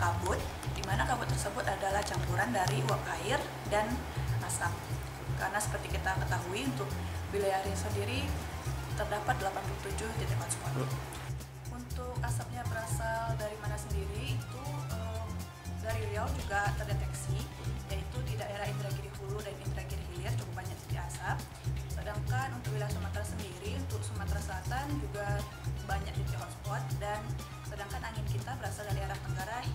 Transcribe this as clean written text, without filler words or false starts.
kabut, di mana kabut tersebut adalah campuran dari uap air dan asap. Karena seperti kita ketahui, untuk wilayah Riau sendiri terdapat 87 titik hotspot. Untuk asapnya berasal dari mana sendiri, itu dari Riau juga terdeteksi, yaitu di daerah Indragiri Hulu dan Indragiri Hilir cukup banyak titik asap. Sedangkan untuk wilayah Sumatera sendiri, untuk Sumatera Selatan juga banyak titik hotspot, dan sedangkan angin kita berasal dari arah tenggara